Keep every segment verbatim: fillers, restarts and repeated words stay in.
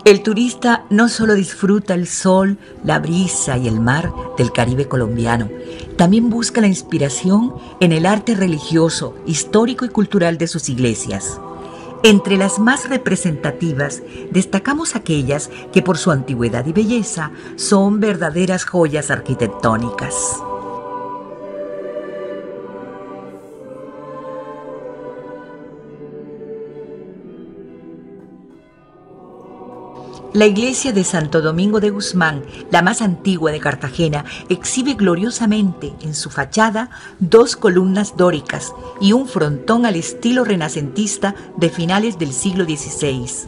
El turista no solo disfruta el sol, la brisa y el mar del Caribe colombiano, también busca la inspiración en el arte religioso, histórico y cultural de sus iglesias. Entre las más representativas, destacamos aquellas que por su antigüedad y belleza son verdaderas joyas arquitectónicas. La iglesia de Santo Domingo de Guzmán, la más antigua de Cartagena, exhibe gloriosamente en su fachada dos columnas dóricas y un frontón al estilo renacentista de finales del siglo dieciséis.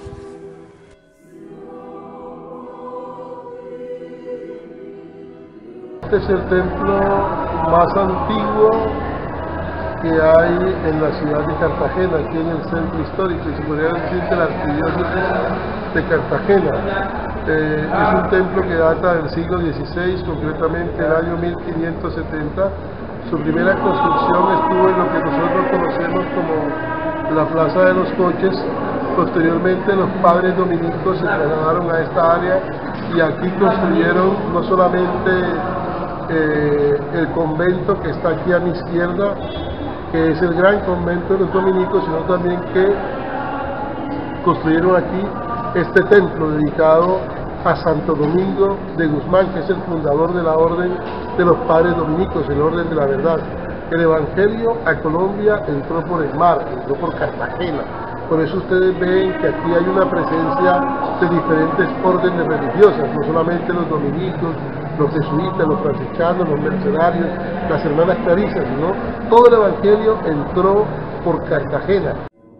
Este es el templo más antiguo que hay en la ciudad de Cartagena, aquí en el centro histórico, y se podría decir que la arquidiócesis de Cartagena. Eh, es un templo que data del siglo dieciséis, concretamente el año mil quinientos setenta. Su primera construcción estuvo en lo que nosotros conocemos como la Plaza de los Coches. Posteriormente los padres dominicos se trasladaron a esta área y aquí construyeron no solamente eh, el convento que está aquí a mi izquierda, que es el gran convento de los dominicos, sino también que construyeron aquí este templo dedicado a Santo Domingo de Guzmán, que es el fundador de la orden de los padres dominicos, el orden de la verdad. El evangelio a Colombia entró por el mar, entró por Cartagena. Por eso ustedes ven que aquí hay una presencia de diferentes órdenes religiosas, no solamente los dominicos, los jesuitas, los franciscanos, los mercedarios, las hermanas clarisas, sino todo el evangelio entró por Cartagena.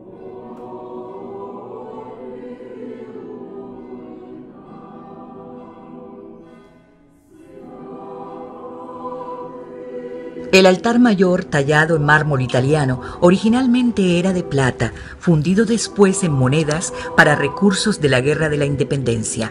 El altar mayor, tallado en mármol italiano, originalmente era de plata, fundido después en monedas para recursos de la Guerra de la Independencia.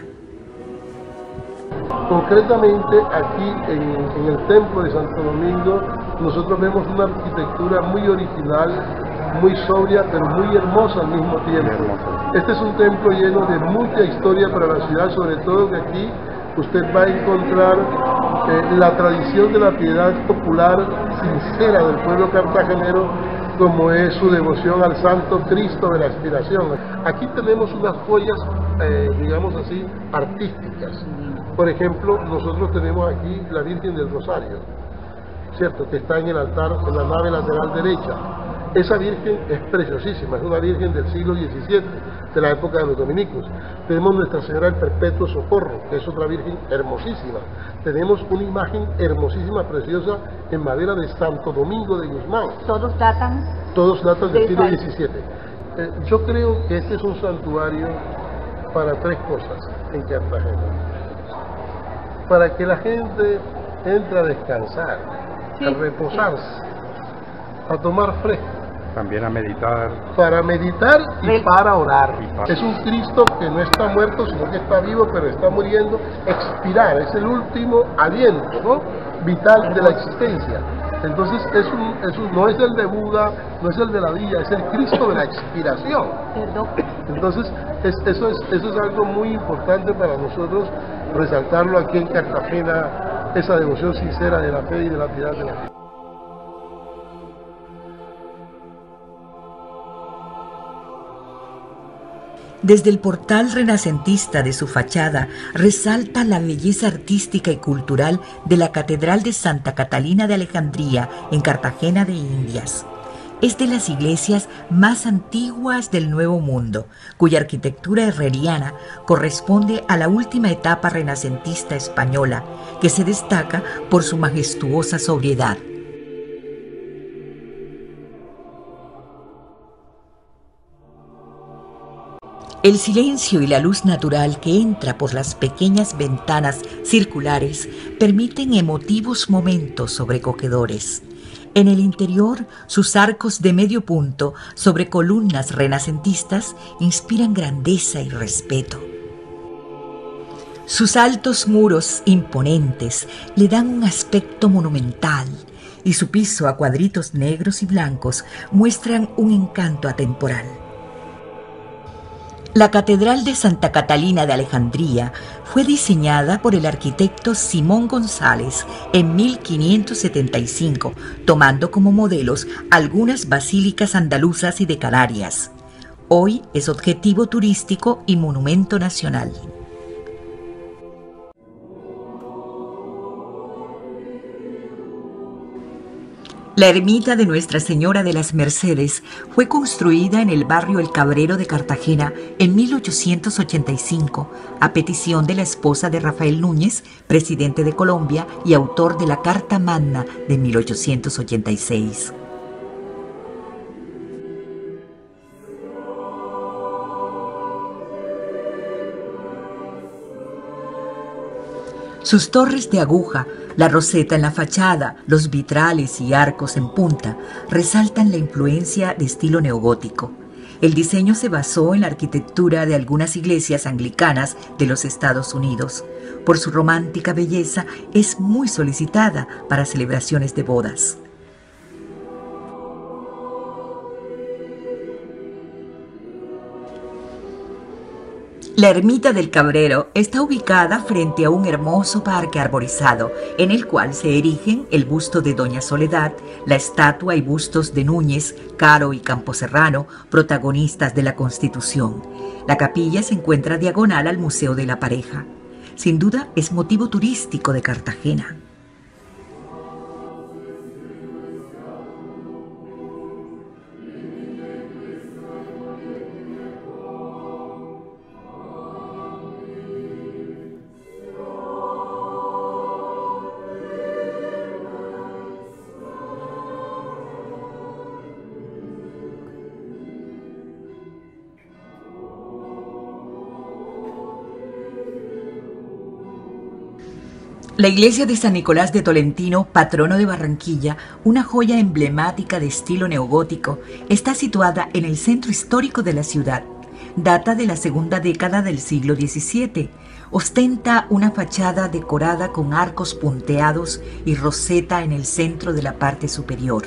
Concretamente aquí en, en el templo de Santo Domingo nosotros vemos una arquitectura muy original, muy sobria, pero muy hermosa al mismo tiempo. Este es un templo lleno de mucha historia para la ciudad, sobre todo que aquí usted va a encontrar eh, la tradición de la piedad popular sincera del pueblo cartagenero, como es su devoción al Santo Cristo de la Expiración. Aquí tenemos unas joyas, eh, digamos así, artísticas. Por ejemplo, nosotros tenemos aquí la Virgen del Rosario, ¿cierto?, que está en el altar, en la nave lateral derecha. Esa Virgen es preciosísima, es una Virgen del siglo diecisiete, de la época de los dominicos. Tenemos Nuestra Señora del Perpetuo Socorro, que es otra Virgen hermosísima. Tenemos una imagen hermosísima, preciosa, en madera de Santo Domingo de Guzmán. ¿Todos datan? Todos datan del siglo diecisiete. Eh, yo creo que este es un santuario para tres cosas en Cartagena. Para que la gente entre a descansar, sí, a reposarse, sí, a tomar fresco. También a meditar. Para meditar y para orar. Y para... Es un Cristo que no está muerto, sino que está vivo, pero está muriendo. Expirar, es el último aliento, ¿no?, vital de la existencia. Entonces es un, es un, no es el de Buda, no es el de la villa, es el Cristo de la expiración. Entonces es, eso, es, eso es algo muy importante para nosotros, resaltarlo aquí en Cartagena, esa devoción sincera de la fe y de la piedad de la fe. Desde el portal renacentista de su fachada resalta la belleza artística y cultural de la Catedral de Santa Catalina de Alejandría en Cartagena de Indias. Es de las iglesias más antiguas del Nuevo Mundo, cuya arquitectura herreriana corresponde a la última etapa renacentista española, que se destaca por su majestuosa sobriedad. El silencio y la luz natural que entra por las pequeñas ventanas circulares permiten emotivos momentos sobrecogedores. En el interior, sus arcos de medio punto sobre columnas renacentistas inspiran grandeza y respeto. Sus altos muros imponentes le dan un aspecto monumental y su piso a cuadritos negros y blancos muestran un encanto atemporal. La Catedral de Santa Catalina de Alejandría fue diseñada por el arquitecto Simón González en mil quinientos setenta y cinco, tomando como modelos algunas basílicas andaluzas y de Canarias. Hoy es objetivo turístico y monumento nacional. La ermita de Nuestra Señora de las Mercedes fue construida en el barrio El Cabrero de Cartagena en mil ochocientos ochenta y cinco, a petición de la esposa de Rafael Núñez, presidente de Colombia y autor de la Carta Magna de mil ochocientos ochenta y seis. Sus torres de aguja, la roseta en la fachada, los vitrales y arcos en punta resaltan la influencia de estilo neogótico. El diseño se basó en la arquitectura de algunas iglesias anglicanas de los Estados Unidos. Por su romántica belleza, es muy solicitada para celebraciones de bodas. La ermita del Cabrero está ubicada frente a un hermoso parque arborizado, en el cual se erigen el busto de Doña Soledad, la estatua y bustos de Núñez, Caro y Camposerrano, protagonistas de la Constitución. La capilla se encuentra diagonal al Museo de la Pareja. Sin duda es motivo turístico de Cartagena. La iglesia de San Nicolás de Tolentino, patrono de Barranquilla, una joya emblemática de estilo neogótico, está situada en el centro histórico de la ciudad. Data de la segunda década del siglo diecisiete. Ostenta una fachada decorada con arcos punteados y roseta en el centro de la parte superior.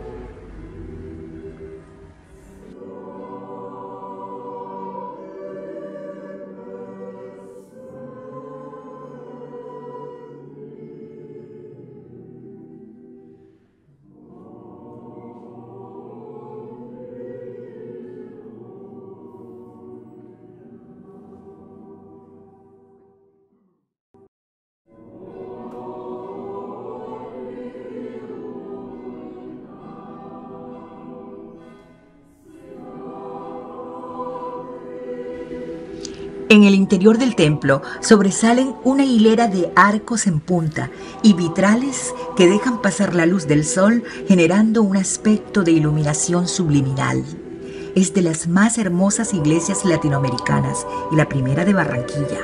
En el interior del templo sobresalen una hilera de arcos en punta y vitrales que dejan pasar la luz del sol, generando un aspecto de iluminación subliminal. Es de las más hermosas iglesias latinoamericanas y la primera de Barranquilla.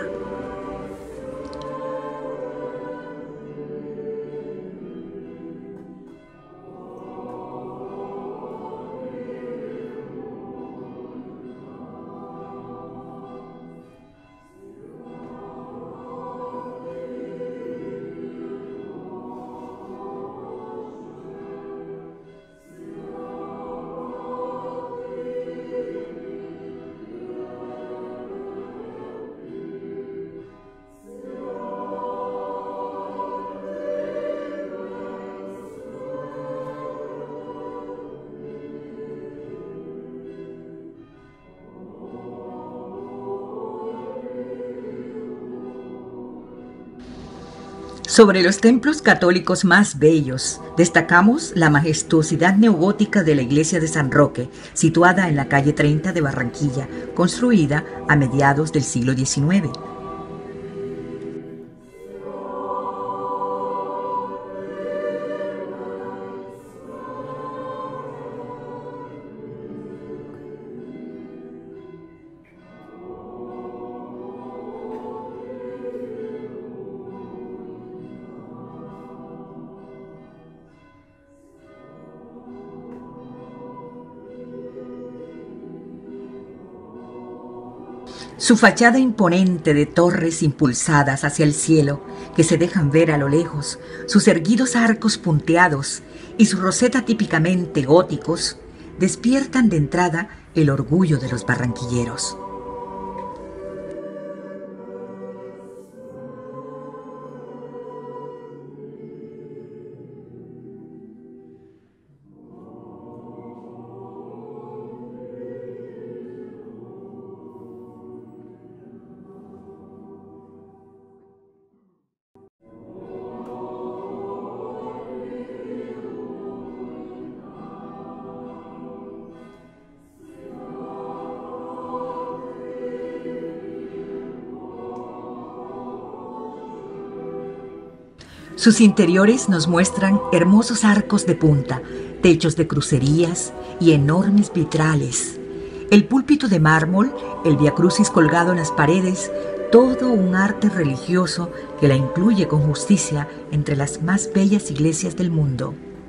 Sobre los templos católicos más bellos, destacamos la majestuosidad neogótica de la iglesia de San Roque, situada en la calle treinta de Barranquilla, construida a mediados del siglo diecinueve. Su fachada imponente de torres impulsadas hacia el cielo, que se dejan ver a lo lejos, sus erguidos arcos punteados y su roseta típicamente góticos, despiertan de entrada el orgullo de los barranquilleros. Sus interiores nos muestran hermosos arcos de punta, techos de crucerías y enormes vitrales. El púlpito de mármol, el viacrucis colgado en las paredes, todo un arte religioso que la incluye con justicia entre las más bellas iglesias del mundo.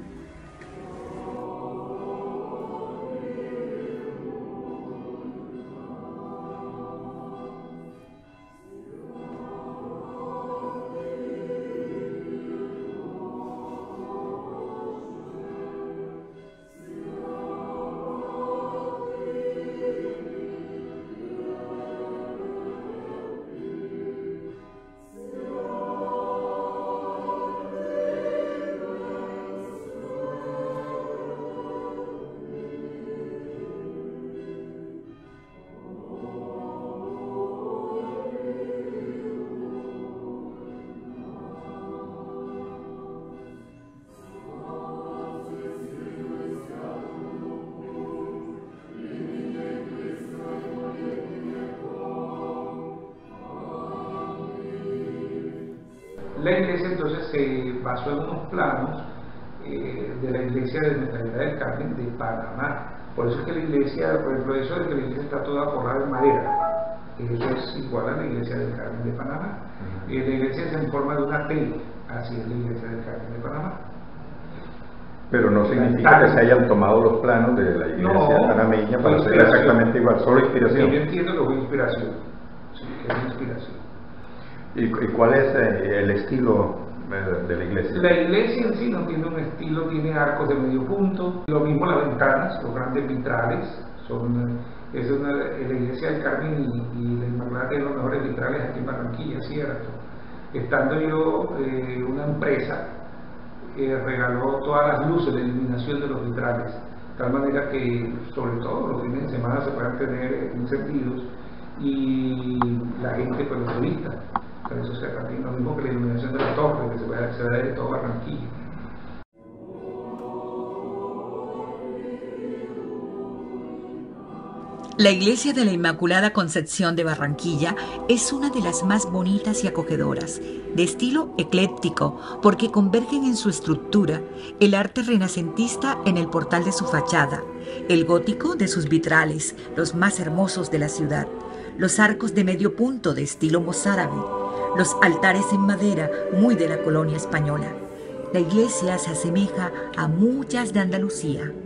La iglesia entonces se basó en unos planos eh, de la iglesia de Nuestra Señora del Carmen de Panamá. Por eso es que la iglesia, por ejemplo, eso de que la iglesia está toda forrada en madera, eso es igual a la iglesia del Carmen de Panamá. Uh-huh. eh, la iglesia es en forma de una T, así es la iglesia del Carmen de Panamá. Pero no significa que se hayan tomado los planos de la iglesia no, panameña para hacer exactamente igual, solo inspiración. Sí, yo entiendo que fue inspiración, sí, que es inspiración. ¿Y, y cuál es eh, el estilo eh, de la iglesia? La iglesia en sí no tiene un estilo, tiene arcos de medio punto, lo mismo las ventanas, los grandes vitrales, son, es una, la iglesia del Carmen y, y la Inmaculada tienen los mejores vitrales aquí en Barranquilla, ¿cierto? Estando yo, eh, una empresa eh, regaló todas las luces de iluminación de los vitrales, de tal manera que sobre todo los fines de semana se puedan tener encendidos y la gente, pues los turistas. Pero eso sea también lo mismo que la iluminación de la torre, que se puede acceder de todo Barranquilla. La iglesia de la Inmaculada Concepción de Barranquilla es una de las más bonitas y acogedoras, de estilo ecléctico, porque convergen en su estructura el arte renacentista en el portal de su fachada, el gótico de sus vitrales, los más hermosos de la ciudad, los arcos de medio punto de estilo mozárabe, los altares en madera muy de la colonia española. La iglesia se asemeja a muchas de Andalucía.